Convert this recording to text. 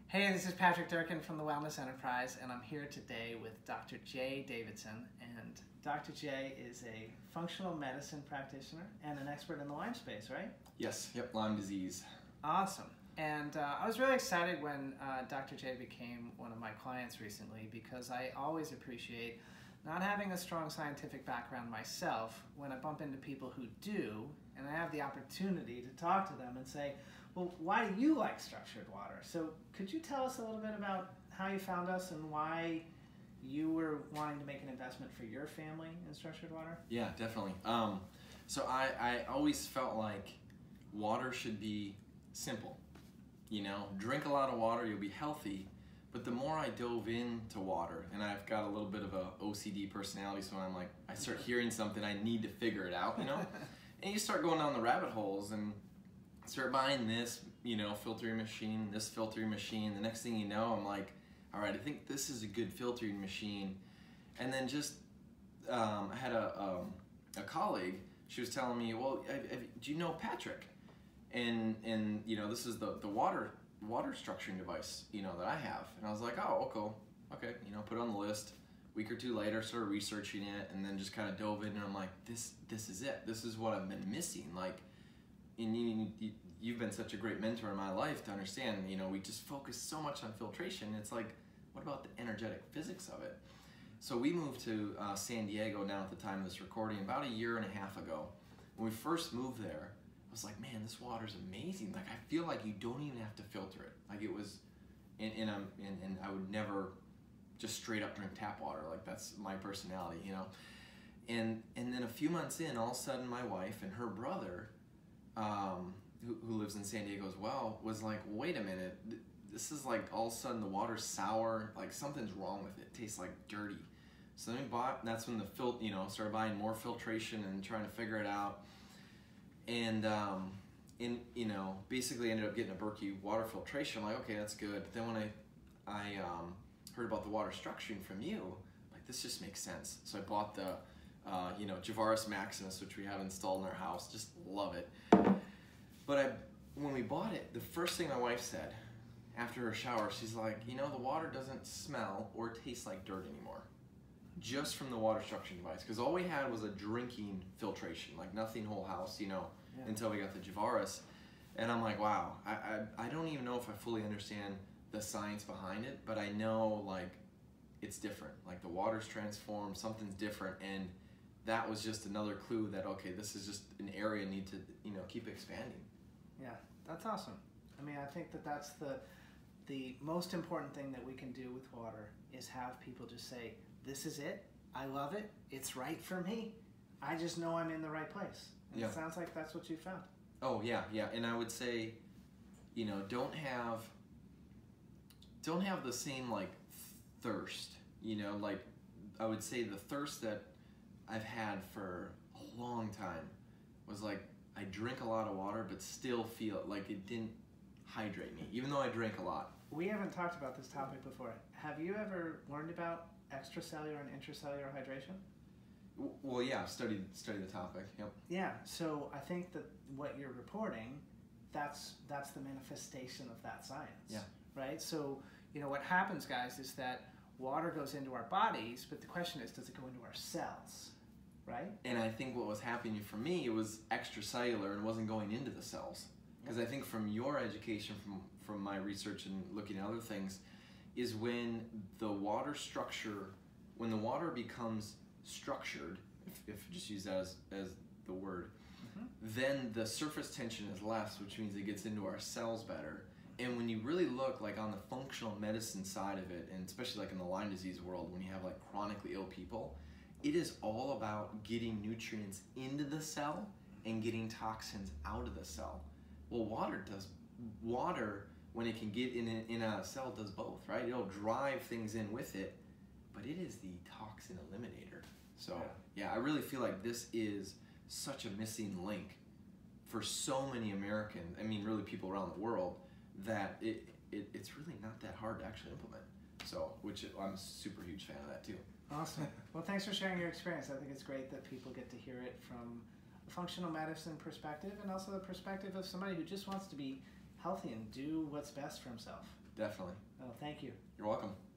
Hey, this is Patrick Durkin from the Wellness Enterprise, and I'm here today with Dr. Jay Davidson. And Dr. Jay is a functional medicine practitioner and an expert in the Lyme space, right? Yes, yep, Lyme disease. Awesome. And I was really excited when Dr. Jay became one of my clients recently, because I always appreciate not having a strong scientific background myself when I bump into people who do, and I have the opportunity to talk to them and say, well, why do you like structured water? So could you tell us a little bit about how you found us and why you were wanting to make an investment for your family in structured water? Yeah, definitely. So I always felt like water should be simple. You know, drink a lot of water, you'll be healthy. But the more I dove into water, and I've got a little bit of a OCD personality, so I'm like, I start hearing something, I need to figure it out, you know? And you start going down the rabbit holes and start buying this, you know, filtering machine, this filtering machine. The next thing you know, I'm like, all right, I think this is a good filtering machine. And then just, I had a colleague, she was telling me, well, do you know Patrick? And you know, this is the water structuring device, you know, that I have. And I was like, oh, okay, you know, put it on the list. A week or two later, started researching it, and then just kind of dove in, and I'm like, this is it. This is what I've been missing. Like, and you've been such a great mentor in my life to understand, you know, we just focus so much on filtration. It's like, what about the energetic physics of it? So we moved to San Diego now at the time of this recording about a year and a half ago. When we first moved there, I was like, man, this water's amazing. Like, I feel like you don't even have to filter it. Like, it was, and I would never just straight up drink tap water. Like, that's my personality, you know? And then a few months in, all of a sudden my wife and her brother, who lives in San Diego as well, was like, wait a minute, this is like all of a sudden the water's sour, like something's wrong with it. It tastes like dirty. So then we bought, that's when started buying more filtration and trying to figure it out. And you know, basically ended up getting a Berkey water filtration. I'm like, okay, that's good. But then when I heard about the water structuring from you, like, this just makes sense. So I bought the you know, Javaris Maximus, which we have installed in our house. Just love it. But when we bought it, the first thing my wife said after her shower, she's like, you know, the water doesn't smell or taste like dirt anymore, just from the water structuring device. Because all we had was a drinking filtration, like nothing whole house, you know, until we got the Javaris. And I'm like, wow, I don't even know if I fully understand the science behind it, but I know, like, it's different. Like, the water's transformed, something's different, and that was just another clue that, okay, this is just an area I need to, you know, keep expanding. Yeah, that's awesome. I mean, I think that that's the most important thing that we can do with water is have people just say, this is it, I love it, it's right for me, I just know I'm in the right place. And it sounds like that's what you found. Oh, yeah, and I would say, you know, don't have the same, like, thirst, you know, like, I would say the thirst that I've had for a long time was like, I drink a lot of water, but still feel like it didn't hydrate me, even though I drank a lot. We haven't talked about this topic before. Have you ever learned about extracellular and intracellular hydration? Well, yeah, I've studied the topic, yep. Yeah, so I think that what you're reporting, that's the manifestation of that science, yeah. Right? So, you know, what happens, guys, is that water goes into our bodies, but the question is, does it go into our cells? Right? And I think what was happening for me, it was extracellular and wasn't going into the cells. Because I think from your education, from my research and looking at other things, is when the water structure, when the water becomes structured, if just use that as the word, then the surface tension is less, which means it gets into our cells better. And when you really look, like, on the functional medicine side of it, and especially like in the Lyme disease world, when you have, like, chronically ill people, it is all about getting nutrients into the cell and getting toxins out of the cell. Well, water, when it can get in a cell, does both, right? It'll drive things in with it, but it is the toxin eliminator. So, yeah, I really feel like this is such a missing link for so many Americans, I mean, really people around the world, that it's really not that hard to actually implement. So, which I'm a super huge fan of that too. Awesome. Well, thanks for sharing your experience. I think it's great that people get to hear it from a functional medicine perspective, and also the perspective of somebody who just wants to be healthy and do what's best for himself. Definitely. Oh, thank you. You're welcome.